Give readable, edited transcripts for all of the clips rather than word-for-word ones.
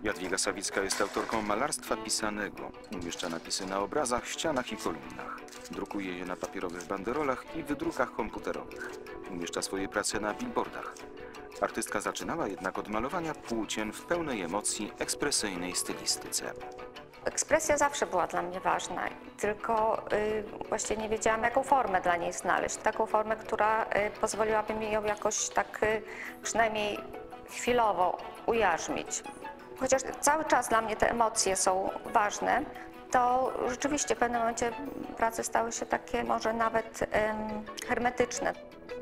Jadwiga Sawicka jest autorką malarstwa pisanego. Umieszcza napisy na obrazach, ścianach i kolumnach. Drukuje je na papierowych banderolach i wydrukach komputerowych. Umieszcza swoje prace na billboardach. Artystka zaczynała jednak od malowania płócien w pełnej emocji, ekspresyjnej stylistyce. Ekspresja zawsze była dla mnie ważna, tylko właśnie nie wiedziałam, jaką formę dla niej znaleźć. Taką formę, która pozwoliłaby mi ją jakoś tak przynajmniej chwilowo ujarzmić. Chociaż cały czas dla mnie te emocje są ważne, to rzeczywiście w pewnym momencie prace stały się takie może nawet hermetyczne.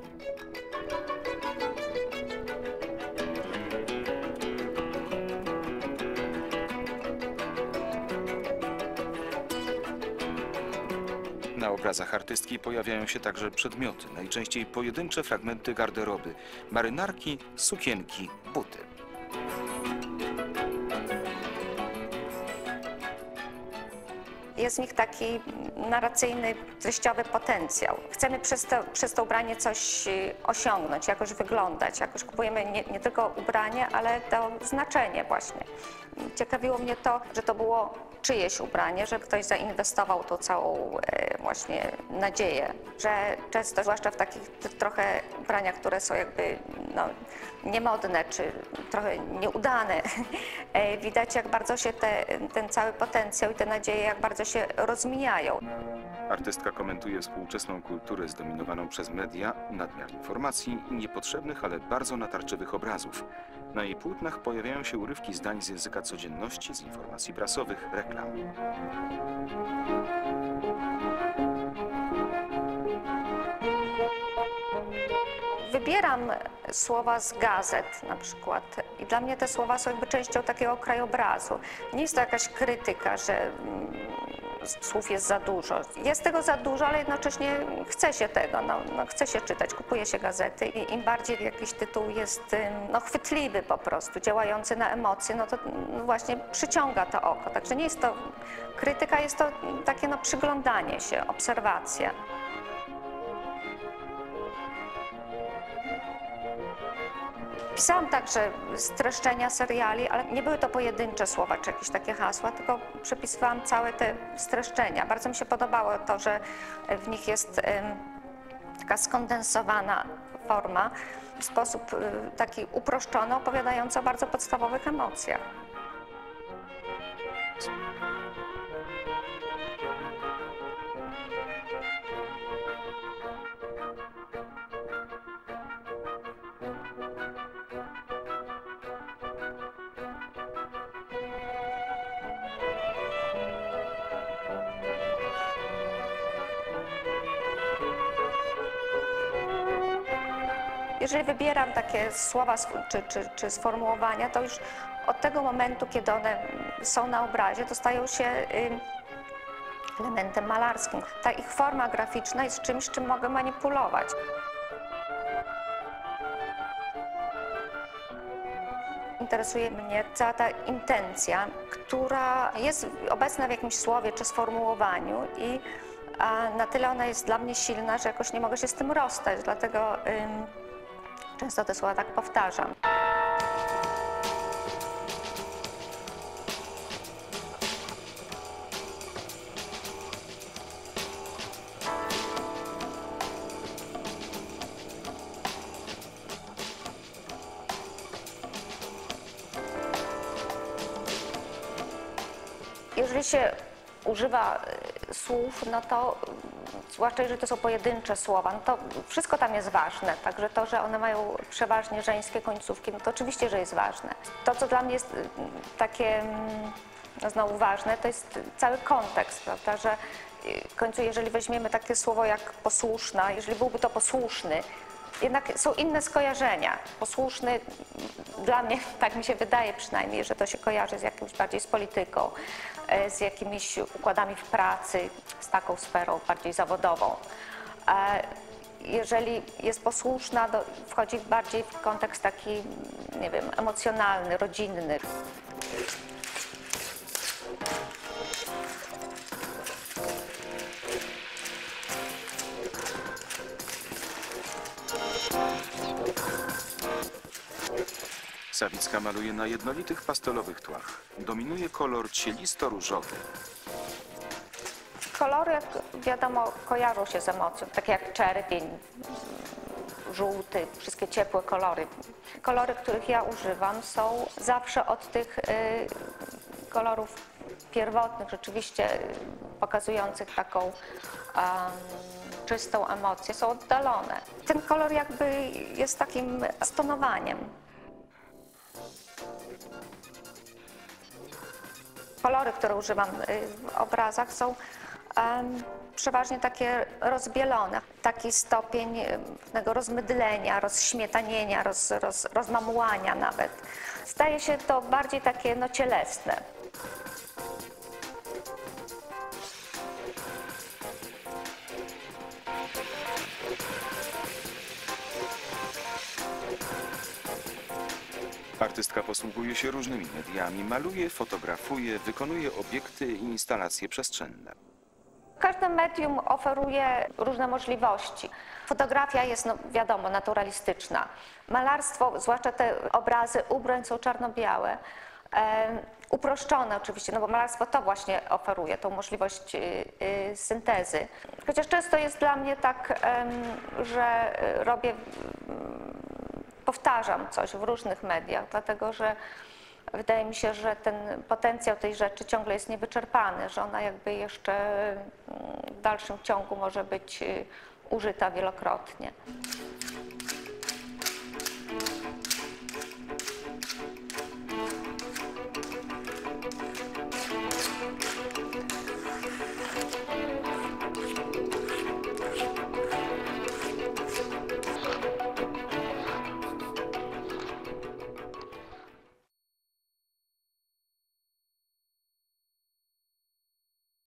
Na obrazach artystki pojawiają się także przedmioty, najczęściej pojedyncze fragmenty garderoby, marynarki, sukienki, buty. Jest w nich taki narracyjny, treściowy potencjał. Chcemy przez to ubranie coś osiągnąć, jakoś wyglądać. Jakoś kupujemy nie tylko ubranie, ale to znaczenie właśnie. Ciekawiło mnie to, że to było czyjeś ubranie, że ktoś zainwestował tą całą właśnie nadzieję, że często, zwłaszcza w takich trochę ubraniach, które są jakby niemodne czy trochę nieudane, widać, jak bardzo się ten cały potencjał i te nadzieje, jak bardzo się rozmijają. Artystka komentuje współczesną kulturę zdominowaną przez media, nadmiar informacji i niepotrzebnych, ale bardzo natarczywych obrazów. Na jej płótnach pojawiają się urywki zdań z języka codzienności, z informacji prasowych, reklam. Wybieram słowa z gazet na przykład i dla mnie te słowa są jakby częścią takiego krajobrazu. Nie jest to jakaś krytyka, że słów jest za dużo. Jest tego za dużo, ale jednocześnie chce się tego, chce się czytać, kupuje się gazety i im bardziej jakiś tytuł jest chwytliwy po prostu, działający na emocje, to właśnie przyciąga to oko. Także nie jest to krytyka, jest to takie przyglądanie się, obserwacja. Pisałam także streszczenia seriali, ale nie były to pojedyncze słowa czy jakieś takie hasła, tylko przepisywałam całe te streszczenia. Bardzo mi się podobało to, że w nich jest taka skondensowana forma, w sposób taki uproszczony, opowiadający o bardzo podstawowych emocjach. Jeżeli wybieram takie słowa czy sformułowania, to już od tego momentu, kiedy one są na obrazie, to stają się elementem malarskim. Ta ich forma graficzna jest czymś, czym mogę manipulować. Interesuje mnie cała ta intencja, która jest obecna w jakimś słowie czy sformułowaniu i na tyle ona jest dla mnie silna, że jakoś nie mogę się z tym rozstać, dlatego często te słowa tak powtarzam. Jeżeli się używa słów, to zwłaszcza jeżeli to są pojedyncze słowa, to wszystko tam jest ważne. Także to, że one mają przeważnie żeńskie końcówki, to oczywiście, że jest ważne. To, co dla mnie jest takie znowu ważne, to jest cały kontekst, prawda, że w końcu jeżeli weźmiemy takie słowo jak posłuszna, jeżeli byłby to posłuszny, jednak są inne skojarzenia. Posłuszny dla mnie, tak mi się wydaje przynajmniej, że to się kojarzy z jakimś bardziej z polityką, z jakimiś układami w pracy, z taką sferą bardziej zawodową. Jeżeli jest posłuszna, wchodzi bardziej w kontekst taki, nie wiem, emocjonalny, rodzinny. Sawicka maluje na jednolitych pastelowych tłach. Dominuje kolor cielisto-różowy. Kolory, jak wiadomo, kojarzą się z emocją, takie jak czerwień, żółty, wszystkie ciepłe kolory. Kolory, których ja używam, są zawsze od tych kolorów pierwotnych, rzeczywiście pokazujących taką czystą emocję, są oddalone. Ten kolor jakby jest takim stonowaniem. Kolory, które używam w obrazach, są przeważnie takie rozbielone. Taki stopień pewnego rozmydlenia, rozśmietanienia, rozmamłania nawet. Staje się to bardziej takie cielesne. Artystka posługuje się różnymi mediami, maluje, fotografuje, wykonuje obiekty i instalacje przestrzenne. Każde medium oferuje różne możliwości. Fotografia jest, wiadomo, naturalistyczna. Malarstwo, zwłaszcza te obrazy ubrań, są czarno-białe. Uproszczone oczywiście, bo malarstwo to właśnie oferuje, tą możliwość syntezy. Chociaż często jest dla mnie tak, że powtarzam coś w różnych mediach, dlatego że wydaje mi się, że ten potencjał tej rzeczy ciągle jest niewyczerpany, że ona jakby jeszcze w dalszym ciągu może być użyta wielokrotnie.